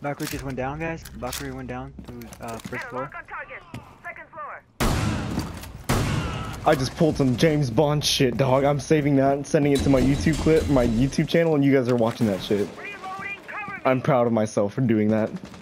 Valkyrie just went down, guys. Valkyrie went down to first floor. Lock on target. Second floor. I just pulled some James Bond shit, dog. I'm saving that and sending it to my YouTube clip, my YouTube channel, and you guys are watching that shit. Reloading. Cover me. I'm proud of myself for doing that.